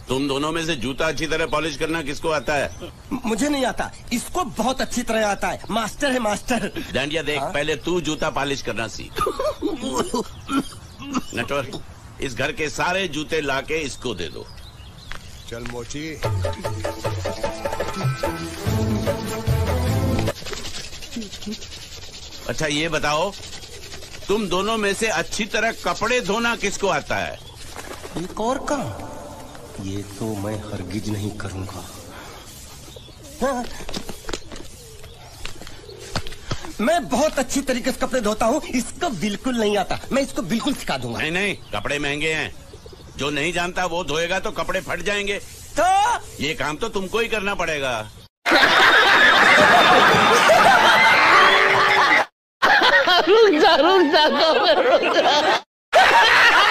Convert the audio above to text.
तुम दोनों में से जूता अच्छी तरह पॉलिश करना किसको आता है? मुझे नहीं आता, इसको बहुत अच्छी तरह आता है। मास्टर है मास्टर। डांडिया देख, पहले तू जूता पॉलिश करना सीख। नटवर, इस घर के सारे जूते लाके इसको दे दो। चल मोची। अच्छा ये बताओ, तुम दोनों में से अच्छी तरह कपड़े धोना किसको आता है? एक और काम, ये तो मैं हरगिज नहीं करूंगा। हाँ। मैं बहुत अच्छी तरीके से कपड़े धोता हूँ, इसको बिल्कुल नहीं आता। मैं इसको बिल्कुल सिखा दूंगा। नहीं नहीं, कपड़े महंगे हैं, जो नहीं जानता वो धोएगा तो कपड़े फट जाएंगे। तो ये काम तो तुमको ही करना पड़ेगा। रुक जा